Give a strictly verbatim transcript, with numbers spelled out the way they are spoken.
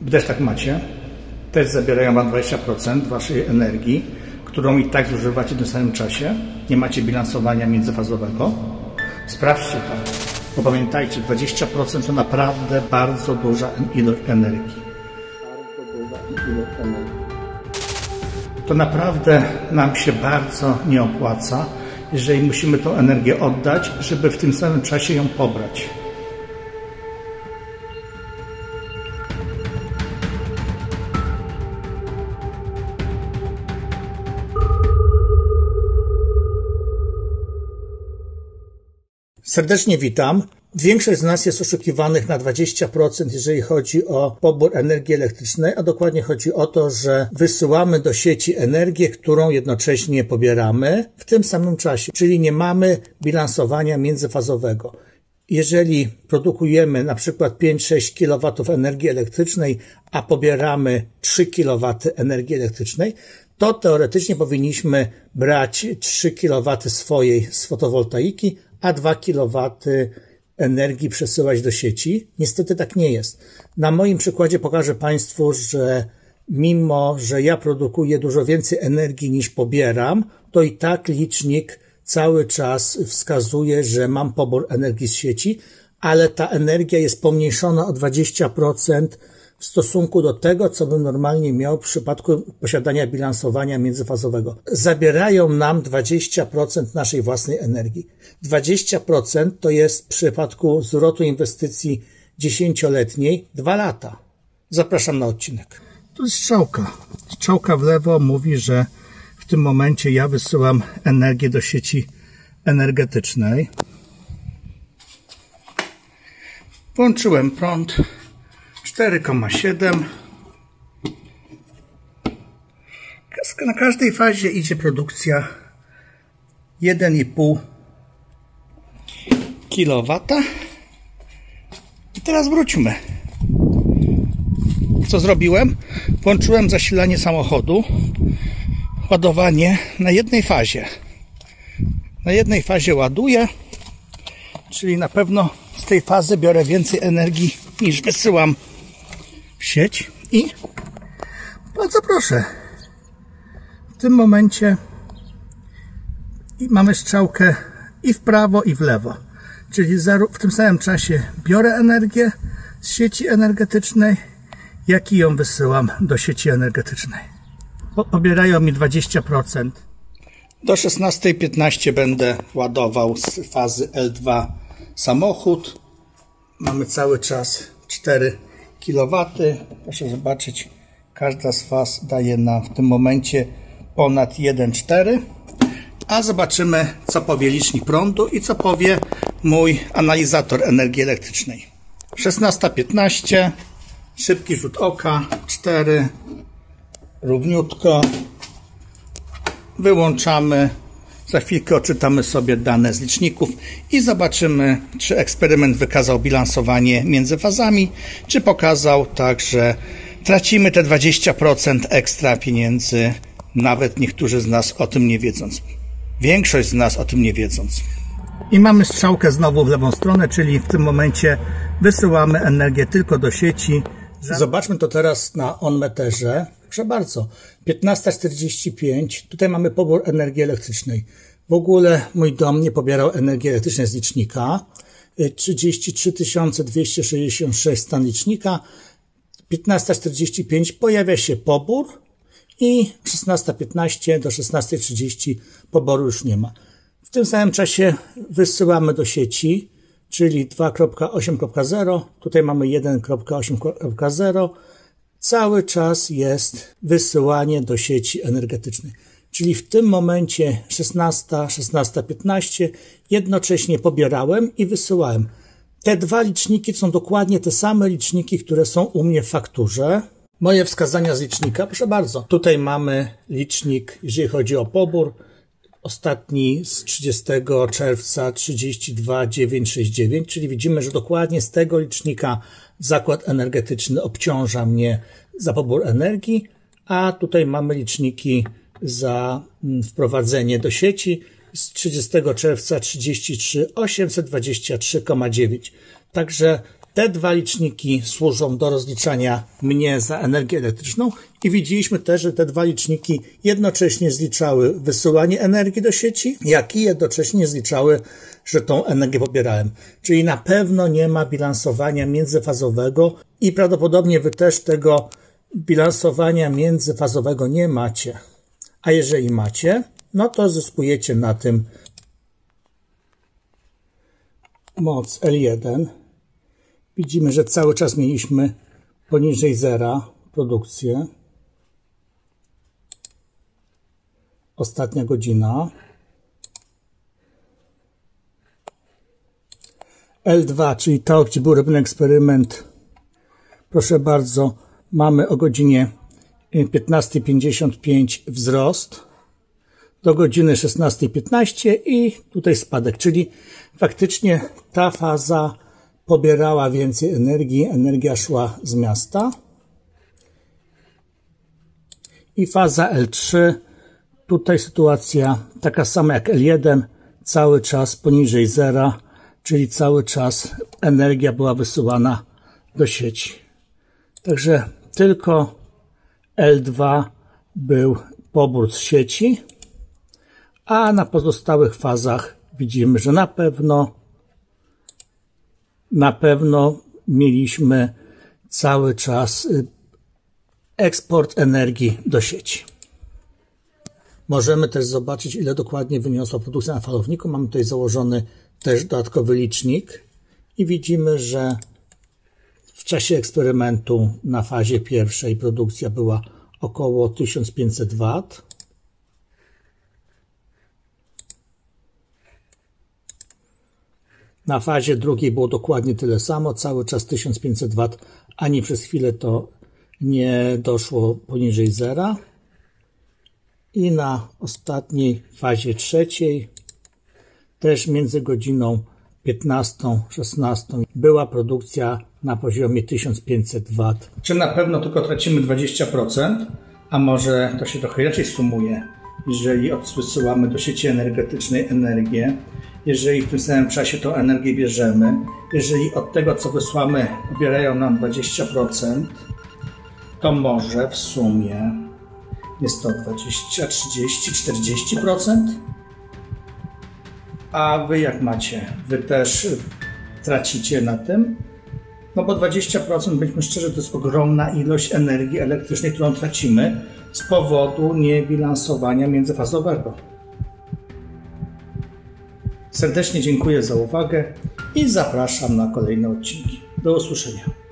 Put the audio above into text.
Wy też tak macie? Też zabierają wam dwadzieścia procent waszej energii, którą i tak zużywacie w tym samym czasie. Nie macie bilansowania międzyfazowego. Sprawdźcie to, bo pamiętajcie, dwadzieścia procent to naprawdę bardzo duża ilość energii. Bardzo duża ilość energii. To naprawdę nam się bardzo nie opłaca, jeżeli musimy tą energię oddać, żeby w tym samym czasie ją pobrać. Serdecznie witam. Większość z nas jest oszukiwanych na dwadzieścia procent, jeżeli chodzi o pobór energii elektrycznej, a dokładnie chodzi o to, że wysyłamy do sieci energię, którą jednocześnie pobieramy w tym samym czasie, czyli nie mamy bilansowania międzyfazowego. Jeżeli produkujemy na przykład pięć do sześciu kilowatów energii elektrycznej, a pobieramy trzy kilowatów energii elektrycznej, to teoretycznie powinniśmy brać trzy kilowaty swojej z fotowoltaiki, a dwa kilowaty energii przesyłać do sieci. Niestety tak nie jest. Na moim przykładzie pokażę Państwu, że mimo, że ja produkuję dużo więcej energii niż pobieram, to i tak licznik cały czas wskazuje, że mam pobór energii z sieci, ale ta energia jest pomniejszona o dwadzieścia procent w stosunku do tego, co bym normalnie miał w przypadku posiadania bilansowania międzyfazowego. Zabierają nam dwadzieścia procent naszej własnej energii. dwadzieścia procent to jest w przypadku zwrotu inwestycji dziesięcioletniej dwa lata. Zapraszam na odcinek. Tu jest strzałka. Strzałka w lewo mówi, że w tym momencie ja wysyłam energię do sieci energetycznej. Włączyłem prąd cztery przecinek siedem. Na każdej fazie idzie produkcja jeden i pół kilowata. I teraz wróćmy. Co zrobiłem? Włączyłem zasilanie samochodu. Ładowanie na jednej fazie. Na jednej fazie ładuję, czyli na pewno z tej fazy biorę więcej energii niż wysyłam w sieć i bardzo proszę, w tym momencie mamy strzałkę i w prawo, i w lewo, czyli w tym samym czasie biorę energię z sieci energetycznej, jak i ją wysyłam do sieci energetycznej. Pobierają mi dwadzieścia procent. Do szesnastej piętnaście będę ładował z fazy L dwa samochód. Mamy cały czas cztery kilowaty. Proszę zobaczyć, każda z faz daje nam w tym momencie ponad jeden przecinek cztery. A zobaczymy, co powie licznik prądu i co powie mój analizator energii elektrycznej. szesnasta piętnaście. Szybki rzut oka. cztery. Równiutko. Wyłączamy. Za chwilkę odczytamy sobie dane z liczników i zobaczymy, czy eksperyment wykazał bilansowanie między fazami, czy pokazał tak, że tracimy te dwadzieścia procent ekstra pieniędzy, nawet niektórzy z nas o tym nie wiedząc. Większość z nas o tym nie wiedząc. I mamy strzałkę znowu w lewą stronę, czyli w tym momencie wysyłamy energię tylko do sieci. Zobaczmy to teraz na onmeterze. Proszę bardzo, piętnasta czterdzieści pięć, tutaj mamy pobór energii elektrycznej. W ogóle mój dom nie pobierał energii elektrycznej z licznika. trzydzieści trzy tysiące dwieście sześćdziesiąt sześć stan licznika. piętnasta czterdzieści pięć pojawia się pobór i szesnasta piętnaście do szesnastej trzydzieści poboru już nie ma. W tym samym czasie wysyłamy do sieci, czyli dwa kropka osiem kropka zero. Tutaj mamy jeden kropka osiem kropka zero. Cały czas jest wysyłanie do sieci energetycznej. Czyli w tym momencie szesnasta, szesnasta piętnaście jednocześnie pobierałem i wysyłałem. Te dwa liczniki są dokładnie te same liczniki, które są u mnie w fakturze. Moje wskazania z licznika, proszę bardzo. Tutaj mamy licznik, jeżeli chodzi o pobór. Ostatni z trzydziestego czerwca trzydzieści dwa tysiące dziewięćset sześćdziesiąt dziewięć, czyli widzimy, że dokładnie z tego licznika zakład energetyczny obciąża mnie za pobór energii, a tutaj mamy liczniki za wprowadzenie do sieci z trzydziestego czerwca trzydzieści trzy tysiące osiemset dwadzieścia trzy przecinek dziewięć. Także Te dwa liczniki służą do rozliczania mnie za energię elektryczną i widzieliśmy też, że te dwa liczniki jednocześnie zliczały wysyłanie energii do sieci, jak i jednocześnie zliczały, że tą energię pobierałem. Czyli na pewno nie ma bilansowania międzyfazowego i prawdopodobnie wy też tego bilansowania międzyfazowego nie macie. A jeżeli macie, no to zyskujecie na tym moc L jeden. Widzimy, że cały czas mieliśmy poniżej zera produkcję. Ostatnia godzina. L dwa, czyli to, gdzie był robiony eksperyment. Proszę bardzo, mamy o godzinie piętnasta pięćdziesiąt pięć wzrost do godziny szesnasta piętnaście i tutaj spadek, czyli faktycznie ta faza pobierała więcej energii, energia szła z miasta. I faza L trzy, tutaj sytuacja taka sama jak L jeden, cały czas poniżej zera, czyli cały czas energia była wysyłana do sieci. Także tylko L dwa był pobór z sieci, a na pozostałych fazach widzimy, że na pewno na pewno mieliśmy cały czas eksport energii do sieci. Możemy też zobaczyć, ile dokładnie wyniosła produkcja na falowniku. Mamy tutaj założony też dodatkowy licznik i widzimy, że w czasie eksperymentu na fazie pierwszej produkcja była około tysiąc pięćset watów. Na fazie drugiej było dokładnie tyle samo, cały czas tysiąc pięćset watów, ani przez chwilę to nie doszło poniżej zera. I na ostatniej fazie trzeciej, też między godziną piętnastą a szesnastą, była produkcja na poziomie tysiąc pięćset watów. Czy na pewno tylko tracimy dwadzieścia procent? A może to się trochę inaczej sumuje, jeżeli odsyłamy do sieci energetycznej energię, jeżeli w tym samym czasie tą energię bierzemy, jeżeli od tego, co wysłamy, pobierają nam dwadzieścia procent, to może w sumie jest to dwadzieścia, trzydzieści, czterdzieści procent? A wy jak macie? Wy też tracicie na tym? No bo dwadzieścia procent, bądźmy szczerzy, to jest ogromna ilość energii elektrycznej, którą tracimy z powodu niebilansowania międzyfazowego. Serdecznie dziękuję za uwagę i zapraszam na kolejne odcinki. Do usłyszenia.